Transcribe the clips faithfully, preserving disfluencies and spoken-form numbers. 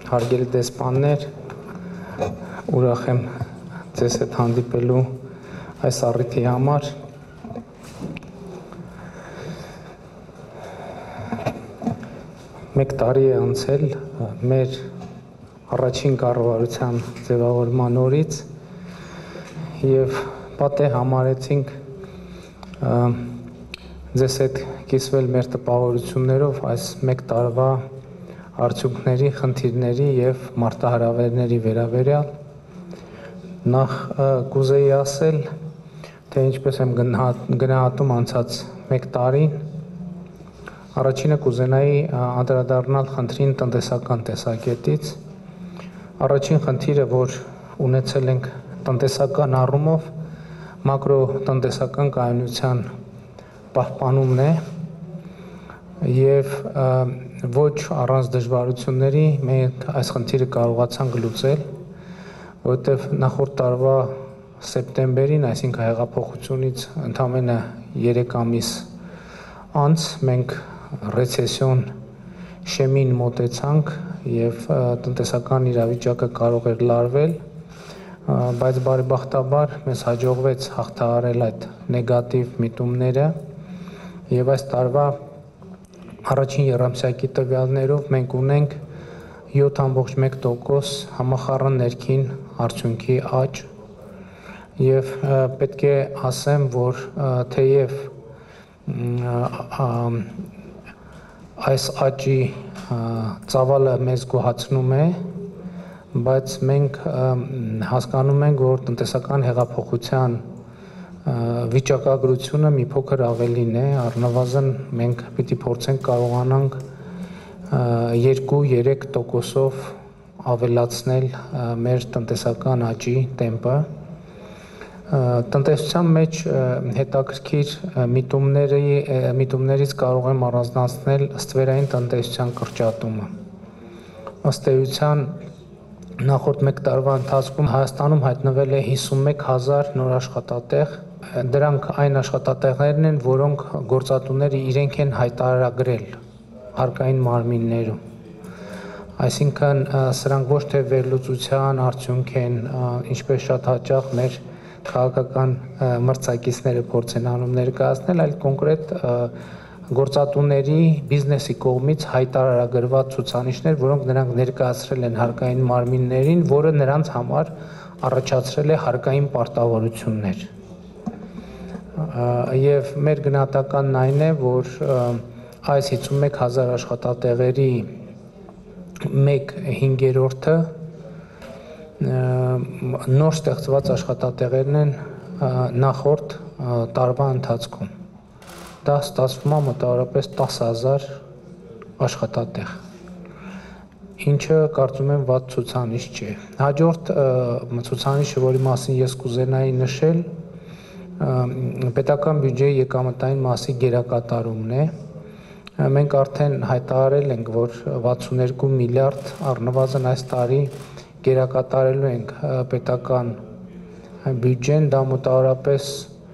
Հարգելի դեսպաններ, ուրախ եմ ձեզ հետ հանդիպելու այս առիթի համար։ Մեկ տարի է անցել մեր առաջին կառավարության ձևավորման օրից եւ պատեհ համարեցինք ձեզ հետ կիսվել մեր տպավորություններով այս մեկ տարվա արդյունքների, խնդիրների եւ մարտահրավերների վերաբերյալ։ Նախ կուզեի ասել, թե ինչպես եմ գնահատում անցած մեկ տարին, առաջինը կուզենայի անդրադառնալ խնդրին տնտեսական տեսակետից։ Առաջին խնդիրը, որ ունեցել ենք տնտեսական առումով, մակրոտնտեսական կայունության պահպանումն է եւ ոչ առանց դժվարությունների մենք այս խնդիրը կարողացանք լուծել, որովհետեւ նախորդ տարվա սեպտեմբերին, այսինքն հեղափոխությունից ընդամենը երեք ամիս անց մենք ռեցեսիոն շեմին մոտեցանք եւ տնտեսական իրավիճակը կարող էր լարվել, բայց բարեբախտաբար մեզ հաջողվեց հաղթահարել այդ նեգատիվ միտումները եւ այս տարվա առաջին եռամսյակի տվյալներով մենք ունենք յոթ կόμμα մեկ տոկոս համախառն ներքին արդյունքի աճ եւ պետք է ասեմ, որ թեև այս աճի ծավալը մեզ գոհացնում է, բայց մենք հասկանում ենք, որ տնտեսական հեղափոխության վիճակագրությունը մի փոքր ավելին է, առնվազն մենք պիտի փորձենք կարողանանք երկու-երեք տոկոսով ավելացնել մեր տնտեսական աճի տեմպը։ Տնտեսության մեջ հետաքրքիր միտումների միտումներից կարող եմ առանձնացնել ստվերային տնտեսության կրճատումը։ Ըստ էության նախորդ մեկ տարվա ընթացքում Հայաստանում հայտնվել է հիսունմեկ հազար նոր աշխատատեղ։ Դրանք այն աշխատատեղերն են, որոնք գործատուները իրենք են հայտարարագրել հարկային մարմիններում։ Այսինքն սրանք ոչ թե վերլուծության արդյունք են, ինչպես շատ հաճախ մեր քաղաքական մրցակիցները փորձ են անում ներկայացնել, այլ կոնկրետ գործատուների բիզնեսի կողմից հայտարարագրված ցուցանիշներ, որոնք նրանք ներկայացրել են հարկային մարմիններին, որը նրանց համար առաջացրել է հարկային պարտավորություններ։ Եվ մեր գնահատականն այն է, որ այս հիսունմեկ հազար աշխատատեղերի մեկ հինգերորդը նոր ստեղծված աշխատատեղերն են նախորդ տարվա ընթացքում։ Դա ստացվում է մոտավորապես տասը հազար աշխատատեղ, ինչը կարծում եմ վատ ցուցանիշ չէ։ Հաջորդ ցուցանիշը, որի մասին ես կուզենայի նշել, պետական բյուջեի եկամտային մասի գերակատարումն է։ Մենք արդեն հայտարարել ենք, որ վաթսուններկու միլիարդ առնվազն այս տարի գերակատարելու ենք պետական բյուջեն, դա մոտավորապես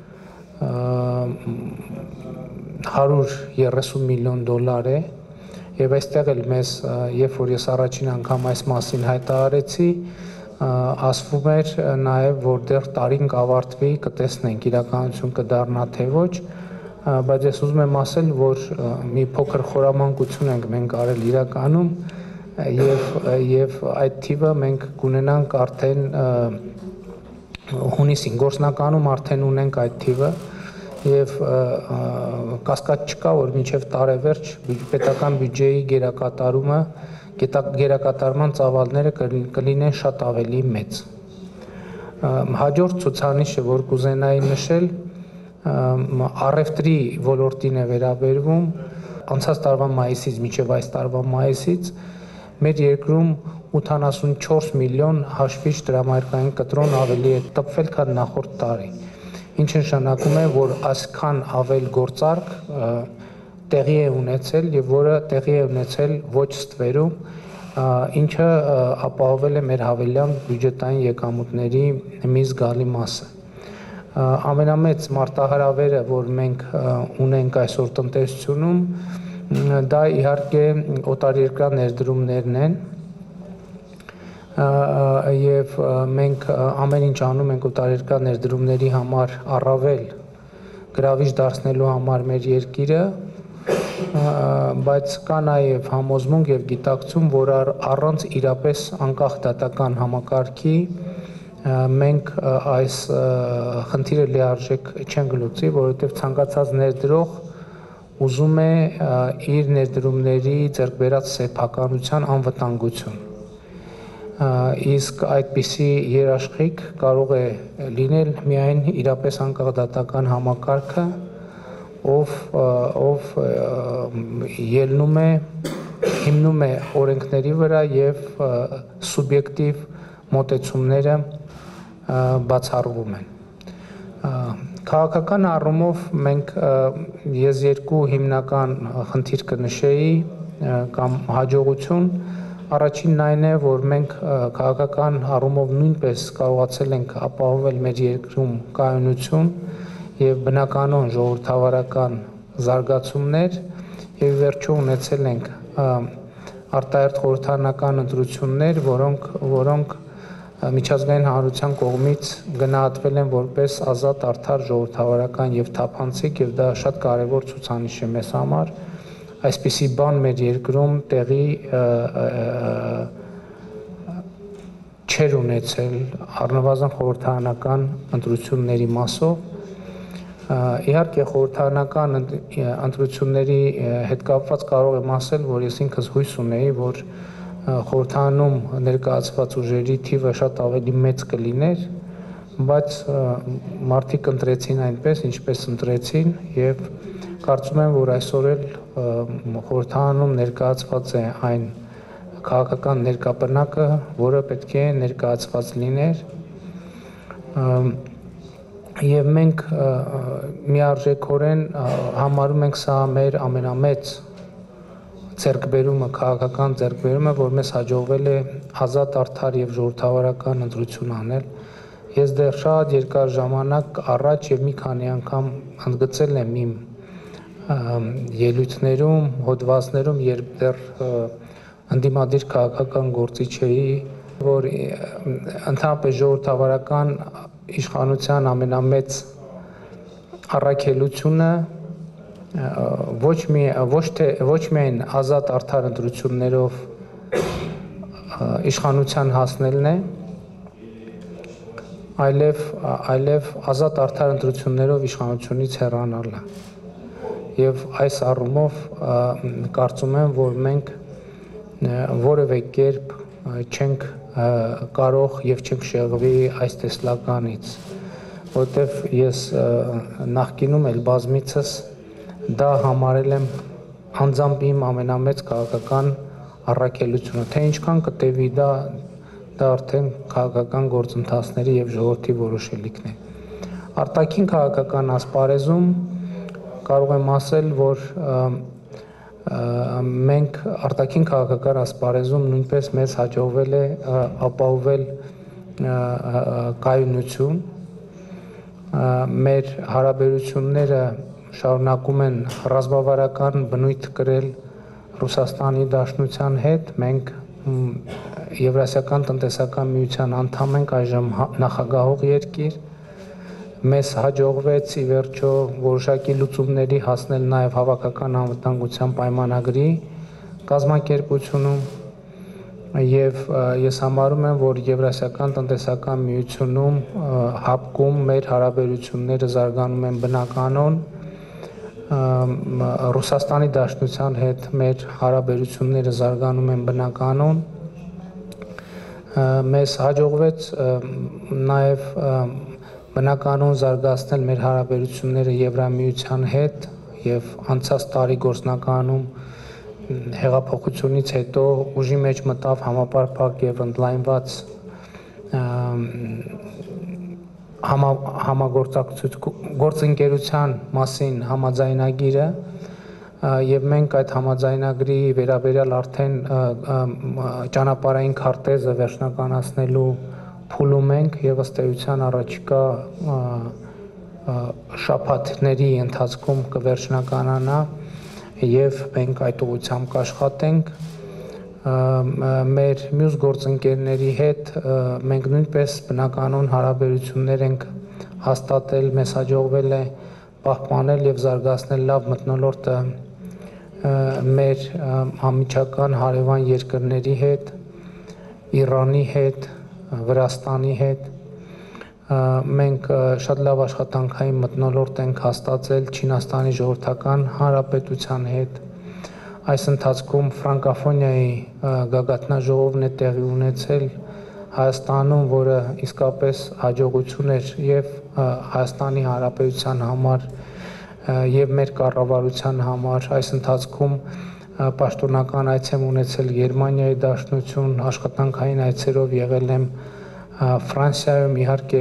հարյուր երեսուն միլիոն դոլար է, եւ այստեղ էլ մեզ, երբ որ ես առաջին անգամ այս մասին հայտարարեցի, ասվում էր նաեւ, որ դեռ տարին կավարտվի, կտեսնենք իրականություն կդառնա թե ոչ, բայց ես ուզում եմ ասել, որ մի փոքր խորամանկություն ենք մենք արել իրականում եւ եւ այդ թիվը մենք կունենանք արդեն հունիսին գործնականում արդեն ունենք այդ թիվը եւ կասկած չկա, որ մինչեւ տարեվերջ պետական բյուջեի գերակատարումը գերակատարման ծավալները կլինեն շատ ավելի մեծ։ Հաջորդ ցուցանիշը, որ կուզենայի նշել, առևտրի ոլորտին է վերաբերվում, անցած տարվա մայիսից մինչև այս տարվա մայիսից մեր երկրում ութանասունչորս միլիոն հաշվիչ դրամարկղային կտրոն ավելի է տպվել, քան նախորդ տարի, ինչը նշանակում է, որ այսքան ավել գործարք տեղի է ունեցել եւ որը տեղի է ունեցել ոչ ստվերում, ինչը ապահովել է մեր հավելյալ բյուջետային եկամուտների մի զգալի մասը։ Ամենամեծ մարտահրավերը, որ մենք ունենք այսօր տնտեսությունում, դա իհարկե օտարերկրյա ներդրումներն են, եւ մենք ամեն ինչ անում ենք օտարերկրյա ներդրումների համար առավել գրավիչ դարձնելու համար մեր երկիրը, բայց կա նաեւ համոզմունք եւ գիտակցում, որ առանց իրապես անկախ դատական համակարգի մենք այս խնդիրը լիարժեք չենք լուծի, որովհետեւ ցանկացած ներդրող ուզում է իր ներդրումների ձեռք բերած սեփականության անվտանգություն։ Իսկ այդպիսի երաշխիք կարող է լինել միայն իրապես անկախ դատական համակարգը, ով ով ելնում է, հիմնում է օրենքների վրա եւ սուբյեկտիվ մոտեցումները բացառվում են։ Քաղաքական առումով մենք ես երկու հիմնական խնդիր կնշեի կամ հաջողություն։ Առաջինն այն է, որ մենք քաղաքական առումով նույնպես կարողացել ենք ապահովել մեր երկրում կայունություն եւ բնականon ժողովրդավարական զարգացումներ եւ վերջում ունեցել ենք արտահերթ խորհրդարանական ընտրություններ, որոնք որոնք միջազգային հանրության կողմից գնահատվել են որպես ազատ, արդար, ժողովրդավարական եւ թափանցիկ եւ դա շատ կարեւոր ցուցանիշ է մեզ համար։ Այսպիսի բան մեր երկրում տեղի չեր ունեցել առնվազն խորհրդարանական ընտրությունների մասով։ Իհարկե խորհրդարանական ընտրությունների հետ կապված կարող եմ ասել, որ ես ինքս հույս ունեի, որ խորհրդարանում ներկայացված ուժերի թիվը շատ ավելի մեծ կլիներ, բայց մարդիկ ընտրեցին այնպես, ինչպես ընտրեցին եւ կարծում եմ, որ այսօր էլ խորհրդարանում ներկայացված է այն քաղաքական ներկապնակը, որը պետք է ներկայացված լիներ եւ մենք միարժեքորեն համարում ենք սա մեր ամենամեծ ձեռքբերումը, քաղաքական ձեռքբերումը, որ մեզ հաջողվել է ազատ, արդար եւ ժողովրդավարական ընտրություն անել։ Ես դեռ շատ երկար ժամանակ առաջ եւ մի քանի անգամ ընդգծել եմ իմ ելույթներում, հոդվածներում, երբ դեռ ընդդիմադիր քաղաքական գործիչ էի, որ ընդհանրապես ժողովրդավարական իշխանության ամենամեծ առաքելությունը ոչ մի ոչ թե ոչ միայն ազատ արդար ընտրություններով իշխանության հասնելն է, այլև այլև ազատ արդար ընտրություններով իշխանությունից հեռանալը։ Եվ այս առումով կարծում եմ, որ մենք որևէ կերպ չենք կարող եւ չենք շեղվի այս տեսլականից, որտեվ ես նախկինում էլ բազմիցս դա համարել եմ անձամբ իմ ամենամեծ քաղաքական առաքելությունը, թե ինչքան կտևի դա, դա արդեն քաղաքական գործընթացների եւ ժողովրդի որոշելիքն է։ Արտաքին քաղաքական ասպարեզում կարող եմ ասել, որ մենք արտաքին քաղաքական ասպարեզում նույնպես մեզ հաջողվել է ապահովել կայունություն, մեր հարաբերությունները շարունակում են ռազմավարական բնույթ կրել Ռուսաստանի Դաշնության հետ, մենք Եվրասիական տնտեսական միության անդամ ենք, այժմ նախագահող երկիր, մեզ հաջողվեց ի վերջո որոշակի լուծումների հասնել նաև հավաքական անվտանգության պայմանագրի կազմակերպությունում եւ ես համարում եմ, որ Եվրասիական տնտեսական միությունում հապկում մեր հարաբերությունները զարգանում են բնականon, Ռուսաստանի Դաշնության հետ մեր հարաբերությունները զարգանում են բնականon, մեզ հաջողվեց նաև բնականon զարգացնել մեր հարաբերությունները Եվրամիության հետ եւ անցած տարի գործնականում հեղափոխությունից հետո ուժի մեջ մտավ համապարփակ եւ ընդլայնված համագործակցության մասին համաձայնագիրը եւ մենք այդ համաձայնագրի վերաբերյալ արդեն ճանապարհային քարտեզը վերջնականացնելու փուլում ենք եւ ըստ էության առաջիկա շաբաթների ընթացքում կվերջնականանա եւ մենք այդ ուղղությամբ կաշխատենք մեր մյուս գործընկերների հետ մենք նույնպես բնականon հարաբերություններ ենք հաստատել, մեզ հաջողվել է պահպանել եւ զարգացնել լավ մթնոլորտը մեր համիջական հարևան երկրների հետ, Իրանի հետ, Վրաստանի հետ մենք շատ լավ աշխատանքային մթնոլորտ ենք հաստատել Չինաստանի Ժողովրդական Հանրապետության հետ։ Այս ընթացքում ֆրանկոֆոնիայի գագաթնաժողովն է տեղի ունեցել Հայաստանում, որը իսկապես հաջողություն էր եւ Հայաստանի Հանրապետության համար եւ մեր կառավարության համար։ Այս ընթացքում պաշտոնական այց եմ ունեցել Գերմանիայի Դաշնություն, աշխատանքային այցերով եղել եմ Ֆրանսիայում, իհարկե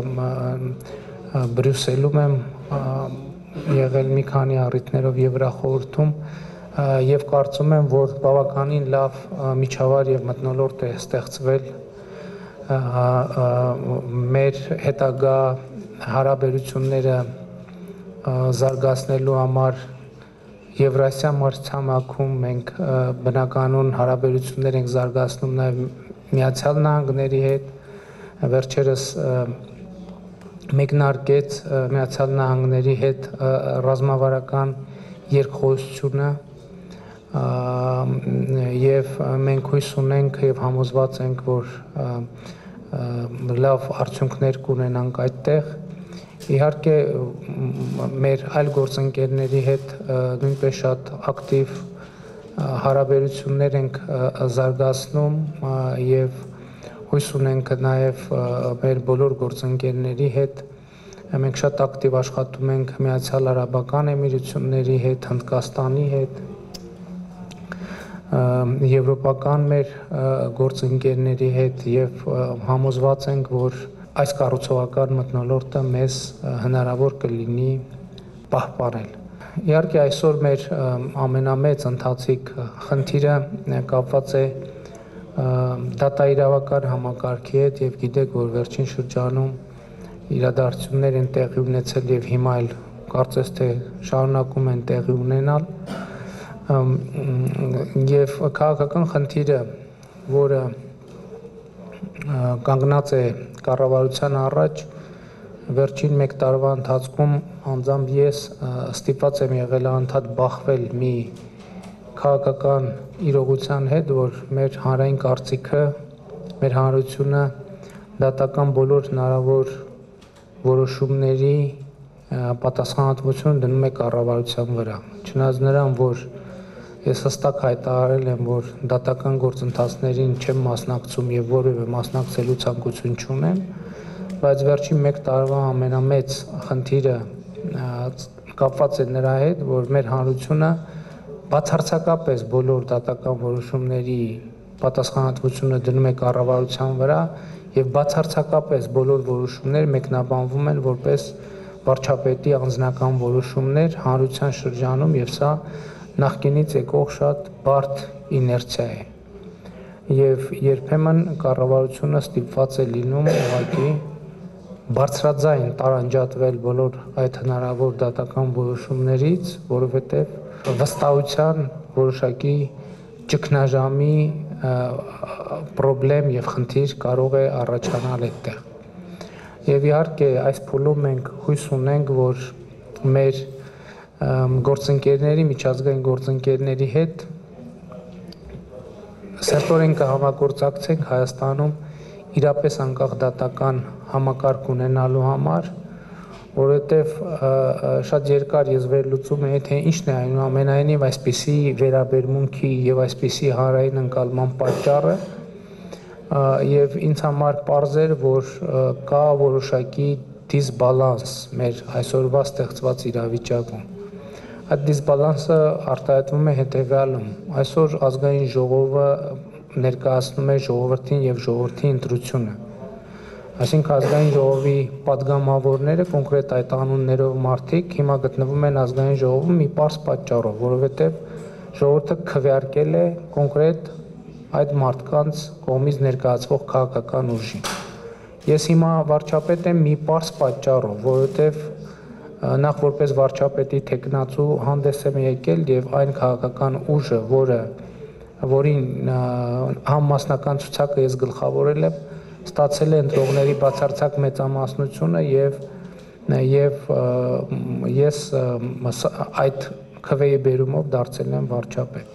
Բրյուսելում եմ եղել մի քանի առիթներով Եվրախորհրդում եւ կարծում եմ, որ բավականին լավ միջավայր եւ մթնոլորտ է ստեղծվել մեր հետագա հարաբերությունները զարգացնելու համար Եվրասիա մրցամաքում մենք բնականon հարաբերություններ ենք զարգացնում նաեւ Միացյալ Նահանգների հետ վերջերս մեկնարկեց Միացյալ Նահանգների հետ ռազմավարական երկխոսությունը եւ մենք հույս ունենք եւ համոզված ենք, որ լավ արդյունքներ կունենանք այդտեղ։ Իհարկե մեր այլ գործընկերների հետ նույնպես շատ ակտիվ հարաբերություններ ենք զարգացնում եւ հույս ունենք նաեւ մեր բոլոր գործընկերների հետ մենք շատ ակտիվ աշխատում ենք Միացյալ Արաբական Էմիրությունների հետ, Հնդկաստանի հետ, եվրոպական մեր գործընկերների հետ եւ համոզված ենք, որ այս կառուցողական մթնոլորտը մեզ հնարավոր կլինի պահպանել։ Իհարկե այսօր մեր ամենամեծ ընթացիկ խնդիրը կապված է դատաիրավական համակարգի հետ եւ գիտեք, որ վերջին շրջանում իրադարձություններ են տեղի ունեցել եւ հիմա էլ կարծես թե շարունակում են տեղի ունենալ եւ քաղաքական խնդիրը, որը կանգնած է կառավարության առաջ վերջին մեկ տարվա ընթացքում անձամբ ես ստիպված եմ եղել անդադ բախվել մի քաղաքական իրողության հետ, որ մեր հանրային կարծիքը, մեր հանրությունը դատական բոլոր հնարավոր որոշումների պատասխանատվությունը դնում է կառավարության վրա։ Չնայած նրան, որ ես հստակ հայտարարել եմ, որ դատական գործընթացներին չեմ մասնակցում եւ որևէ մասնակցելու ցանկություն չունեմ, բայց վերջին մեկ տարվա ամենամեծ խնդիրը կապված է նրա հետ, որ մեր հանրությունը բացարձակապես բոլոր դատական որոշումների պատասխանատվությունը դնում է կառավարության վրա եւ բացարձակապես բոլոր որոշումները մեկնաբանվում են որպես վարչապետի անձնական որոշումներ հանրության շրջանում եւ սա նախկինից եկող շատ բարդ իներցիա է եւ երբեմն կառավարությունը ստիպված է լինում ուղղակի բարձրաձայն տարանջատվել բոլոր այդ հնարավոր դատական որոշումներից, որովհետեւ վստահության որոշակի ճգնաժամի պրոբլեմ եւ խնդիր կարող է առաջանալ այդտեղ։ Եվ իհարկե այս փուլում մենք հույս ունենք, որ մեր գործընկերների, միջազգային գործընկերների հետ սերտորեն կհամագործակցենք Հայաստանում իրապես անկախ դատական համակարգ ունենալու համար, որովհետև շատ երկար ես վերլուծում էի, թե ինչն է այնուամենայնիվ այսպիսի վերաբերմունքի եւ այսպիսի հանրային ընկալման պատճառը եւ ինձ համար պարզ էր, որ կա որոշակի դիսբալանս մեր այսօրվա ստեղծված իրավիճակում։ Այդ դիսբալանսը արտահայտվում է հետեւյալում. այսօր ազգային ժողովը ներկայացնում է ժողովրդին եւ ժողովրդի ընտրությունը։ Այսինքն ազգային ժողովի падգամավորները կոնկրետ այդ անուններով մարդիկ հիմա գտնվում են ազգային ժողովում մի պարզ պատճառով, որովհետեւ ժողովուրդը քվեարկել է կոնկրետ այդ մարդկանց կողմից ներկայացվող քաղաքական ուժին։ Ես հիմա վարչապետ եմ մի պարզ պատճառով, որովհետեւ նախ որպես վարչապետի տեխնացու հանդես եմ եկել եւ այն քաղաքական ուժը, որը որին համասնական ցուցակը ես գլխավորել եմ, ստացել է ընտրողների բացարձակ մեծամասնությունը եւ եւ ես այդ քվեի բերումով դարձել եմ վարչապետ։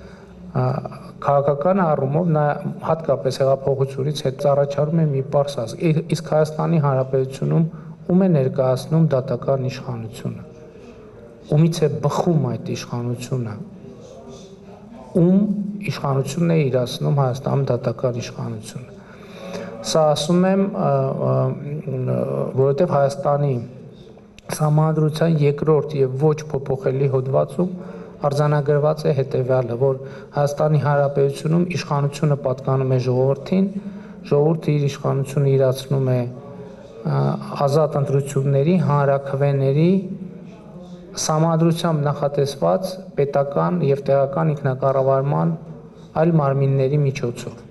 Քաղաքական առումով նա հատկապես հեղափոխությունից հետ առաջարում է մի պարզ ազգ, իսկ Հայաստանի Հանրապետությունում ում է ներկայացնում դատական իշխանությունը, ումից է բխում այդ իշխանությունը, ում իշխանությունն է իրացնում Հայաստանում դատական իշխանությունը։ Սա ասում եմ, որովհետև Հայաստանի Սահմանադրության երկրորդ եւ ոչ փոփոխելի հոդվածում արձանագրված է հետեւյալը, որ Հայաստանի Հանրապետությունում իշխանությունը պատկանում է ժողովրդին, ժողովուրդը իր իշխանությունը իրացնում է ազատ ընտրությունների, հանրաքվեների, Սահմանադրությամբ նախատեսված պետական եւ տեղական ինքնակառավարման այլ մարմինների միջոցով։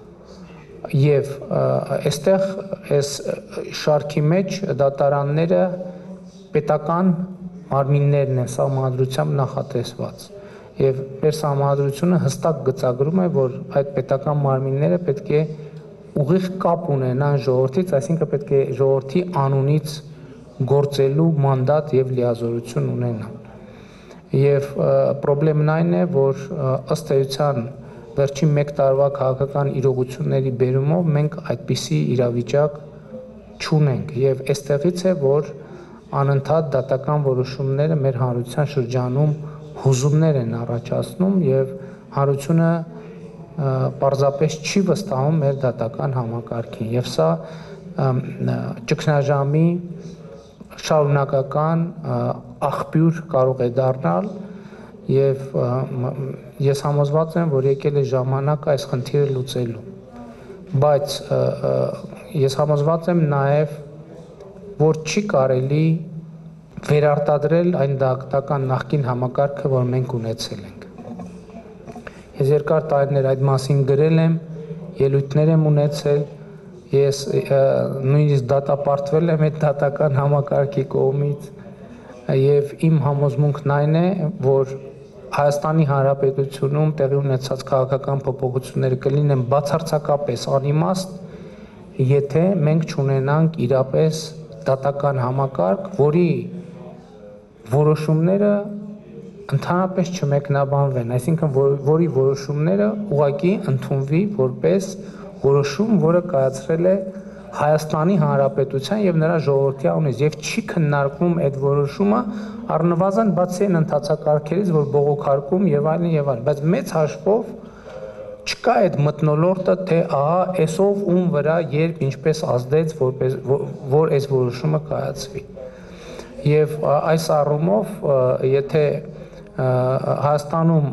Եվ այստեղ այս շարքի մեջ դատարանները պետական մարմիններն են Սահմանադրությամբ նախատեսված։ Եվ մեր Սահմանադրությունը հստակ գծագրում է, որ այդ պետական մարմինները պետք է ուղիղ կապ ունենան ժողովրդից, այսինքն պետք է ժողովրդի անունից գործելու մանդատ եւ լիազորություն ունենան։ Եվ խնդրեմն այն է, որ ըստ էության վերջին մեկ տարվա քաղաքական իրողությունների բերումով մենք այդպիսի իրավիճակ չունենք եւ այստեղից է, որ անընդհատ դատական որոշումները մեր հանրության շրջանում հուզումներ են առաջացնում եւ հանրությունը պարզապես չի վստահում մեր դատական համակարգին եւ սա ճգնաժամի շարունակական աղբյուր կարող է դառնալ եւ ես համոզված եմ, որ եկել է ժամանակը այս խնդիրը լուծելու, բայց ես համոզված եմ նաեւ, որ չի կարելի վերարտադրել այն դատական նախկին համակարգը, որ մենք ունեցել ենք։ Ես երկար տարիներ այդ մասին գրել եմ, ելույթներ եմ ունեցել, ես նույնիսկ դատապարտվել եմ այդ դատական համակարգի կողմից եւ իմ համոզմունքն այն է, որ Հայաստանի Հանրապետությունում տեղի ունեցած քաղաքական փոփոխությունները կլինեն բացարձակապես անիմաստ, եթե մենք չունենանք իրապես դատական համակարգ, որի որոշումները ընդհանրապես չմեկնաբանվեն, այսինքն որի որոշումները ուղղակի ընդունվի որպես որոշում, որը կայացրել է Հայաստանի Հանրապետության եւ նրա ժողովրդի անունից եւ չի քննարկվում այդ որոշումը առնվազն բացի այն ընթացակարգերից, որ բողոքարկում եւ այլն եւ այլն, բայց մեծ հաշվով չկա այդ մթնոլորտը, թե ահա այսով ում վրա երբ ինչպես ազդեց, որպես որ այս որոշումը կայացվի։ Եվ այս առումով, եթե Հայաստանում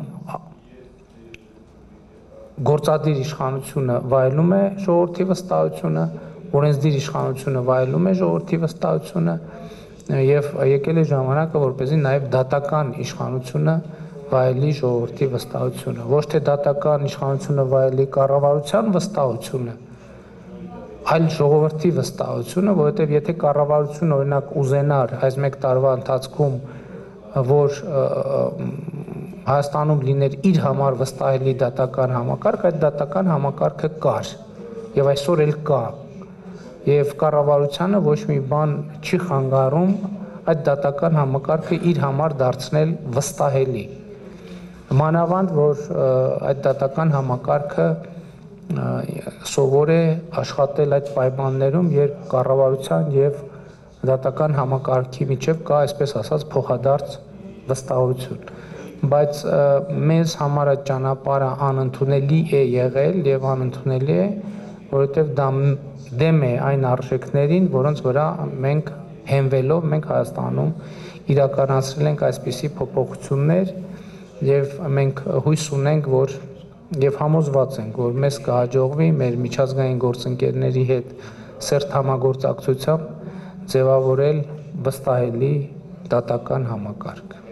գործադիր իշխանությունը վայելում է ժողովրդի վստահությունը, օրենսդիր իշխանությունը վայելում է ժողովրդի վստահությունը եւ եկել է ժամանակը, որպեսզի նաեւ դատական իշխանությունը վայելի ժողովրդի վստահությունը, ոչ թե դատական իշխանությունը վայելի կառավարության վստահությունը, այլ ժողովրդի վստահությունը, որովհետեւ եթե կառավարությունը օրինակ ուզենար այս մեկ տարվա ընթացքում, որ Հայաստանում լիներ իր համար վստահելի դատական համակարգ, այդ դատական համակարգը կար եւ այսօր էլ կա։ Եվ կառավարությանը ոչ մի բան չի խանգարում այդ դատական համակարգը իր համար դարձնել վստահելի։ Մանավանդ, որ այդ դատական համակարգը սովոր է աշխատել այդ պայմաններում, երբ կառավարության եւ դատական համակարգի միջև կա, այսպես ասած, փոխադարձ վստահություն։ Բայց մեզ համար այդ ճանապարհը անընդունելի է եղել եւ անընդունելի է, որովհետեւ դա դեմ է այն արժեքներին, որոնց վրա մենք հենվելով մենք Հայաստանում իրականացրել ենք այսպիսի փոփոխություններ եւ մենք հույս ունենք, որ եւ համոզված ենք, որ մեզ կհաջողվի մեր միջազգային գործընկերների հետ սերտ համագործակցությամբ ձևավորել վստահելի դատական համակարգ։